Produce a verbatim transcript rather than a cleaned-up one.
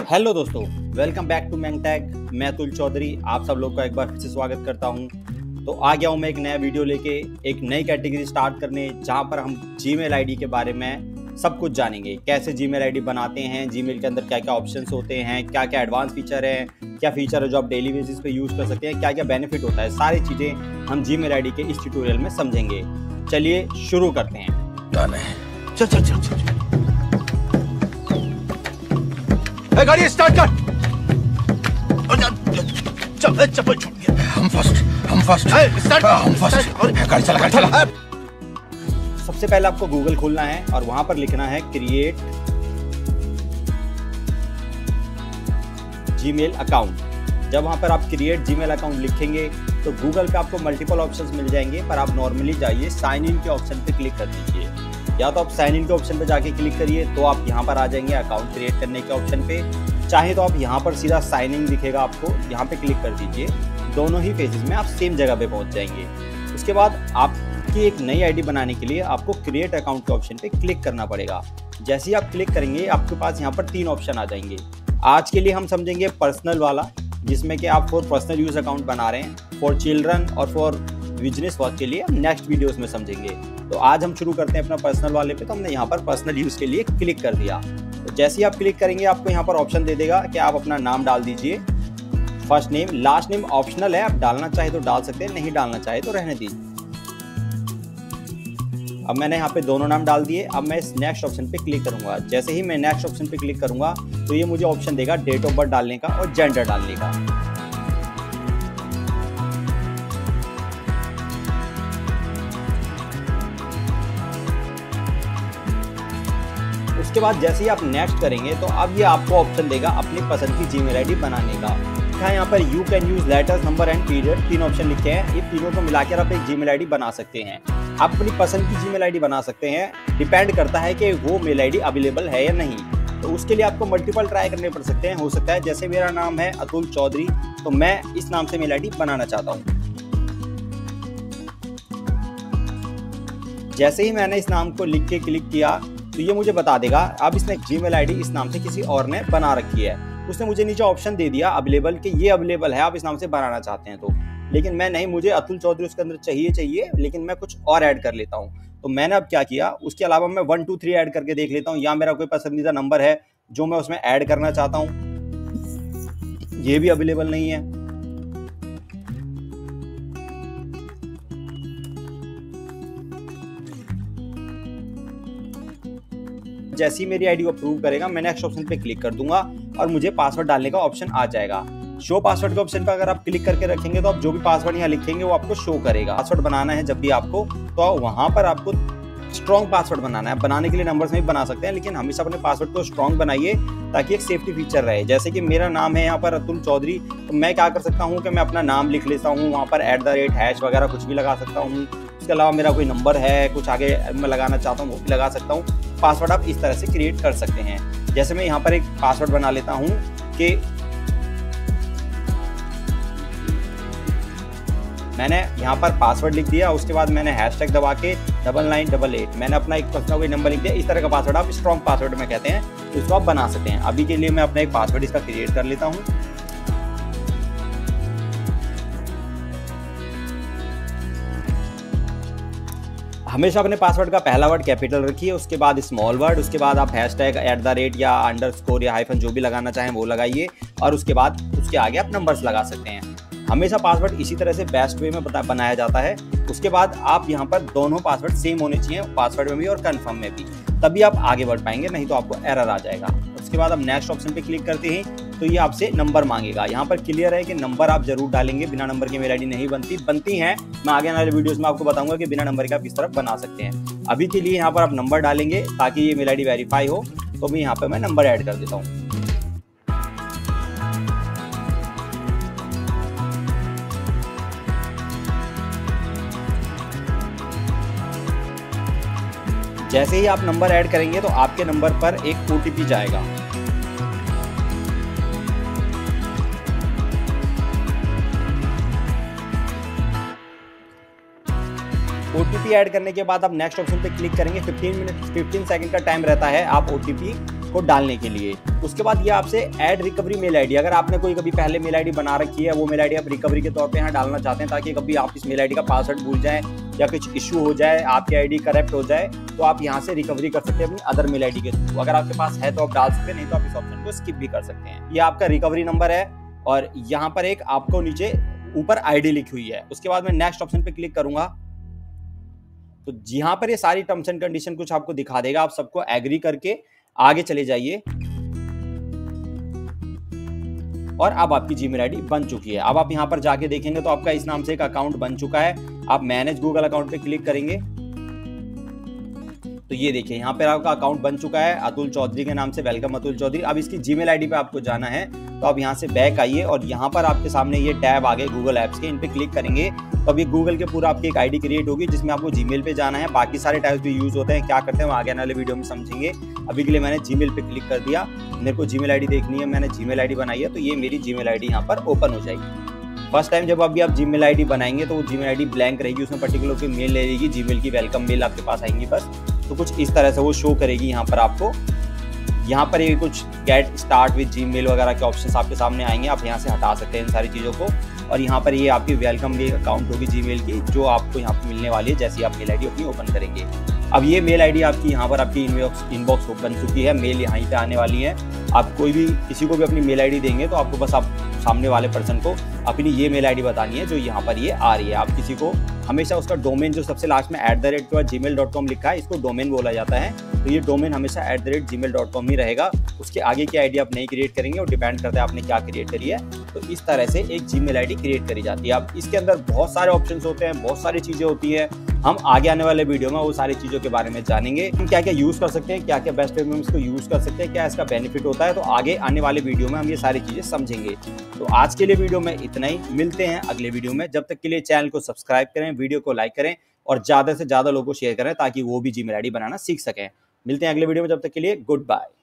Hello दोस्तों, welcome back to मैंगटैग। मैं अतुल चौधरी आप सब लोग का एक बार फिर से स्वागत करता हूं। तो आ गया हूं मैं एक नया वीडियो लेके, एक नई कैटेगरी स्टार्ट करने, जहां पर हम जीमेल आईडी के बारे में सब कुछ जानेंगे। कैसे जीमेल आईडी बनाते हैं, जीमेल के अंदर क्या क्या ऑप्शंस होते हैं, क्या क्या एडवांस फीचर है, क्या फीचर है जो आप डेली बेसिस पे यूज़ कर सकते हैं, क्या क्या बेनिफिट होता है, सारी चीज़ें हम जीमेल आईडी के इस ट्यूटोरियल में समझेंगे। चलिए शुरू करते हैं। चल चल चल चल ए, गाड़ी स्टार्ट कर। चल चप्पल छूट गया। हम फर्स्ट हम फर्स्ट स्टार्ट हम फर्स्ट गाड़ी चला गाड़ी चला। सबसे पहले आपको गूगल खोलना है और वहां पर लिखना है क्रिएट जीमेल अकाउंट। जब वहां पर आप क्रिएट जीमेल अकाउंट लिखेंगे तो गूगल पे आपको मल्टीपल ऑप्शंस मिल जाएंगे, पर आप नॉर्मली जाइए साइन इन के ऑप्शन पे क्लिक कर दीजिए। या तो आप साइन इन के ऑप्शन पे जाके क्लिक करिए तो आप यहाँ पर आ जाएंगे अकाउंट क्रिएट करने के ऑप्शन पे। चाहे तो आप यहाँ पर सीधा साइन इन दिखेगा आपको, यहाँ पे क्लिक कर दीजिए। दोनों ही फेजेस में आप सेम जगह पे पहुँच जाएंगे। उसके बाद आपकी एक नई आईडी बनाने के लिए आपको क्रिएट अकाउंट के ऑप्शन पे क्लिक करना पड़ेगा। जैसे ही आप क्लिक करेंगे आपके पास यहाँ पर तीन ऑप्शन आ जाएंगे। आज के लिए हम समझेंगे पर्सनल वाला, जिसमें कि आप फॉर पर्सनल यूज अकाउंट बना रहे हैं। फॉर चिल्ड्रन और फॉर बिजनेस वर्क के लिए हम नेक्स्ट वीडियोस में समझेंगे। तो आज हम शुरू करते हैं अपना पर्सनल वाले पे। तो हमने यहाँ पर पर्सनल यूज के लिए क्लिक कर दिया। तो जैसे ही आप क्लिक करेंगे आपको यहाँ पर ऑप्शन दे देगा कि आप अपना नाम डाल दीजिए। First name, last name optional है, आप डालना चाहे तो डाल सकते हैं, नहीं डालना चाहे तो रहने दीजिए। अब मैंने यहाँ पे दोनों नाम डाल दिए। अब मैं इस नेक्स्ट ऑप्शन पे क्लिक करूंगा। जैसे ही मैं नेक्स्ट ऑप्शन पे क्लिक करूंगा तो ये मुझे ऑप्शन देगा डेट ऑफ बर्थ डालने का और जेंडर डालने का। उसके बाद जैसे ही आप नेक्स्ट करेंगे तो अब ये आपको ऑप्शन देगा अपनी पसंद की जीमेल आईडी बनाने का। यहाँ पर you can use letters, number and period, तीन ऑप्शन लिखे हैं। ये तीनों को मिलाकर आप एक जीमेल आईडी बना सकते हैं। आप अपनी पसंद की जीमेल आईडी बना सकते हैं। डिपेंड करता है कि वो मेल आईडी अवेलेबल है या नहीं। तो उसके लिए आपको मल्टीपल ट्राई करने पड़ सकते हैं। हो सकता है जैसे मेरा नाम है अतुल चौधरी, तो मैं इस नाम से मेल आईडी बनाना चाहता हूँ। जैसे ही मैंने इस नाम को लिख के क्लिक किया तो ये मुझे बता देगा अब इसने जीमेल आईडी इस नाम से किसी और ने बना रखी है। उसने मुझे नीचे ऑप्शन दे दिया अवेलेबल कि ये अवेलेबल है, आप इस नाम से बनाना चाहते हैं तो। लेकिन मैं नहीं, मुझे अतुल चौधरी उसके अंदर चाहिए चाहिए लेकिन मैं कुछ और ऐड कर लेता हूँ। तो मैंने अब क्या किया, उसके अलावा मैं वन टू थ्री ऐड करके देख लेता हूँ, या मेरा कोई पसंदीदा नंबर है जो मैं उसमें ऐड करना चाहता हूँ, ये भी अवेलेबल नहीं है। जैसी मेरी आईडी को अप्रूव करेगा मैं नेक्स्ट ऑप्शन पे क्लिक कर दूंगा और मुझे पासवर्ड डालने का ऑप्शन आ जाएगा। शो पासवर्ड के ऑप्शन पे अगर आप क्लिक करके रखेंगे तो आप जो भी पासवर्ड यहाँ लिखेंगे वो आपको शो करेगा। पासवर्ड बनाना है जब भी आपको, तो वहां पर आपको स्ट्रॉन्ग पासवर्ड बनाना है। बनाने के लिए नंबर्स में भी बना सकते हैं, लेकिन हमेशा अपने पासवर्ड को स्ट्रॉन्ग बनाइए ताकि एक सेफ्टी फीचर रहे। जैसे कि मेरा नाम है यहाँ पर अतुल चौधरी, तो मैं क्या कर सकता हूँ कि मैं अपना नाम लिख लेता हूँ, वहाँ पर एट द रेट हैश वगैरह कुछ भी लगा सकता हूँ। इसके अलावा मेरा कोई नंबर है, कुछ आगे मैं लगाना चाहता हूँ वो भी लगा सकता हूँ। पासवर्ड आप इस तरह से क्रिएट कर सकते हैं। जैसे मैं यहाँ पर एक पासवर्ड बना लेता हूँ कि मैंने यहाँ पर पासवर्ड लिख दिया, उसके बाद मैंने हैशटैग दबा के डबल नाइन डबल एट मैंने अपना एक पर्सनल कोई नंबर लिख दिया। इस तरह का पासवर्ड आप स्ट्रॉन्ग पासवर्ड में कहते हैं, तो इसको आप बना सकते हैं। अभी के लिए मैं अपना एक पासवर्ड इसका क्रिएट कर लेता हूँ। हमेशा अपने पासवर्ड का पहला वर्ड कैपिटल रखिए, उसके बाद स्मॉल वर्ड, उसके बाद आप हैशटैग एट द रेट या अंडर स्कोर या हाइफन जो भी लगाना चाहें वो लगाइए, और उसके बाद उसके आगे आप नंबर्स लगा सकते हैं। हमेशा पासवर्ड इसी तरह से बेस्ट वे में बनाया जाता है। उसके बाद आप यहाँ पर दोनों पासवर्ड सेम होने चाहिए, पासवर्ड में भी और कन्फर्म में भी, तभी आप आगे बढ़ पाएंगे, नहीं तो आपको एरर आ जाएगा। उसके बाद आप नेक्स्ट ऑप्शन पे क्लिक करते हैं तो ये आपसे नंबर मांगेगा। यहाँ पर क्लियर है कि नंबर आप जरूर डालेंगे, बिना नंबर के मेल आईडी नहीं बनती बनती हैं। मैं आगे आने वाले वीडियोस में आपको बताऊंगा कि बिना नंबर के आप किस तरह बना सकते हैं। अभी के लिए यहाँ पर आप नंबर डालेंगे ताकि ये मेल आईडी वेरीफाई हो, तो मैं यहाँ पर मैं नंबर ऐड कर देता हूँ। जैसे ही आप नंबर ऐड करेंगे तो आपके नंबर पर एक ओटीपी जाएगा। ओटीपी ऐड करने के बाद आप नेक्स्ट ऑप्शन पे क्लिक करेंगे। फिफ्टीन मिनट फिफ्टीन सेकंड का टाइम रहता है, आप ओटीपी को डालने के लिए। उसके बाद ये आपसे ऐड रिकवरी मेल आईडी, अगर आपने कोई कभी पहले मेल आईडी बना रखी है, वो मेल आईडी आप रिकवरी के तौर पे यहाँ डालना चाहते हैं ताकि कभी आप इस मेल आईडी का पासवर्ड भूल जाएं या कुछ इशू हो जाए, आपकी आईडी करप्ट हो जाए, तो आप यहाँ से रिकवरी कर सकते हैं अपनी अदर मेल आईडी के थ्रू। अगर आपके पास है तो आप डाल सकते हैं, नहीं तो आप इस ऑप्शन को स्किप भी कर सकते हैं। ये आपका रिकवरी नंबर है और यहाँ पर एक आपको नीचे ऊपर आईडी लिखी हुई है। उसके बाद मैं नेक्स्ट ऑप्शन पे क्लिक करूंगा तो यहाँ पर ये सारी टर्म्स एंड कंडीशन कुछ आपको दिखा देगा। आप सबको एग्री करके आगे चले जाइए और अब आपकी जीमेल आईडी बन चुकी है। अब आप यहाँ पर जाके देखेंगे तो आपका इस नाम से एक अकाउंट बन चुका है। आप मैनेज गूगल अकाउंट पे क्लिक करेंगे तो ये देखिए यहाँ पर आपका अकाउंट बन चुका है अतुल चौधरी के नाम से। वेलकम अतुल चौधरी। अब इसकी जीमेल आईडी पे आपको जाना है तो आप यहाँ से बैक आइए और यहाँ पर आपके सामने ये टैब आ गए गूगल एप्स के, इन पे क्लिक करेंगे तो अभी गूगल के पूरा आपकी एक आईडी क्रिएट होगी जिसमें आपको जीमेल पे जाना है। बाकी सारे टैब्स भी यूज होते हैं, क्या करते हैं वो आगे आने वाले वीडियो में समझेंगे। अभी के लिए मैंने जीमेल पे क्लिक कर दिया, मेरे को जीमेल आईडी देखनी है, मैंने जीमेल आईडी बनाई है तो ये मेरी जीमेल आईडी यहाँ पर ओपन हो जाएगी। फर्स्ट टाइम जब अभी आप जीमेल आईडी बनाएंगे तो वो जीमेल आईडी ब्लैंक रहेगी, उसमें पर्टिकुलर कोई मेल ले लेगी, जीमेल की वेलकम मेल आपके पास आएंगी बस। तो कुछ इस तरह से वो शो करेगी यहाँ पर आपको। यहाँ पर ये कुछ गेट स्टार्ट विद जीमेल वगैरह के ऑप्शंस आपके सामने आएंगे, आप यहाँ से हटा सकते हैं इन सारी चीज़ों को। और यहाँ पर ये आपकी वेलकम मेल अकाउंट होगी जीमेल की जो आपको यहाँ पर मिलने वाली है जैसे ही आप मेल आईडी अपनी ओपन करेंगे। अब ये मेल आईडी आपकी यहाँ पर आपकी इनबॉक्स इनबॉक्स बन चुकी है, मेल यहाँ पे आने वाली है। आप कोई भी किसी को भी अपनी मेल आईडी देंगे तो आपको बस आप सामने वाले पर्सन को अपनी ये मेल आईडी बतानी है जो यहाँ पर ये आ रही है। आप किसी को हमेशा उसका डोमेन जो सबसे लास्ट में एट द रेट के बाद जी मेल डॉट कॉम लिखा है, इसको डोमेन बोला जाता है, तो ये डोमेन हमेशा at the rate gmail dot com ही रहेगा। उसके आगे की आईडी आप नहीं क्रिएट करेंगे और डिपेंड करता है आपने क्या क्रिएट करी है। तो इस तरह से एक जीमेल आईडी क्रिएट करी जाती है। अब इसके अंदर बहुत सारे ऑप्शंस होते हैं, बहुत सारी चीज़ें होती हैं। हम आगे आने वाले वीडियो में वो सारी चीज़ों के बारे में जानेंगे, हम क्या क्या यूज़ कर सकते हैं, क्या क्या बेस्ट वे में इसको यूज़ कर सकते हैं, क्या इसका बेनिफिट होता है। तो आगे आने वाले वीडियो में हम ये सारी चीज़ें समझेंगे। तो आज के लिए वीडियो में इतना ही, मिलते हैं अगले वीडियो में। जब तक के लिए चैनल को सब्सक्राइब करें, वीडियो को लाइक करें और ज़्यादा से ज़्यादा लोगों को शेयर करें ताकि वो भी जीमेल आईडी बनाना सीख सकें। मिलते हैं अगले वीडियो में, जब तक के लिए गुड बाय।